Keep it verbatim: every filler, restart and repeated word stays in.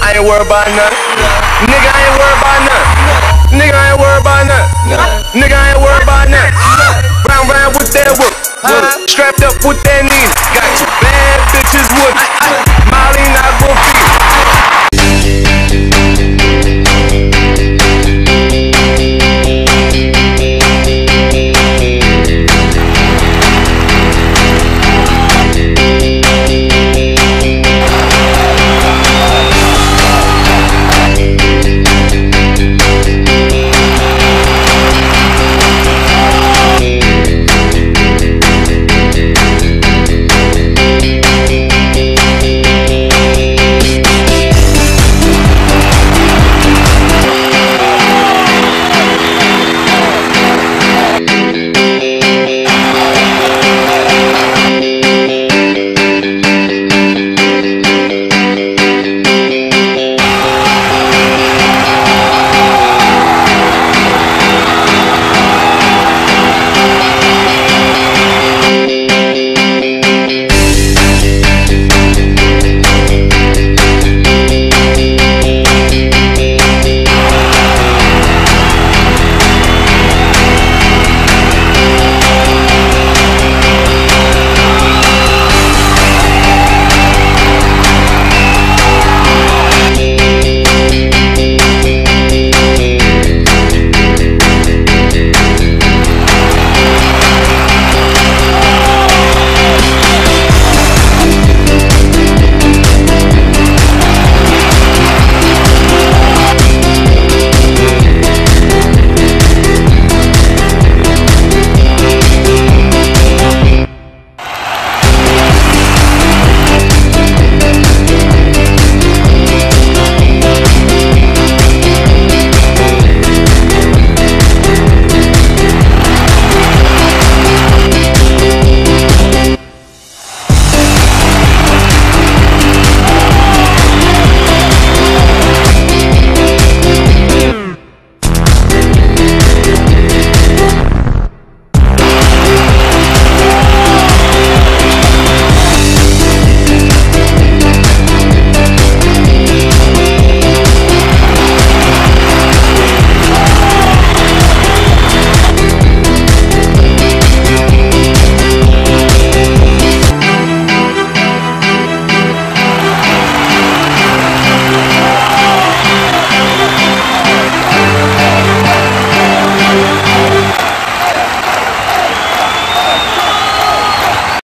I ain't worried about nothing. Nigga, I ain't worried about nothing. Nigga, I ain't worried about nothing. Nigga, I ain't worried about nothing. Round round with that whoop. Strapped up with that Nina. Got two bad bitches with me. Molly not gon' feed.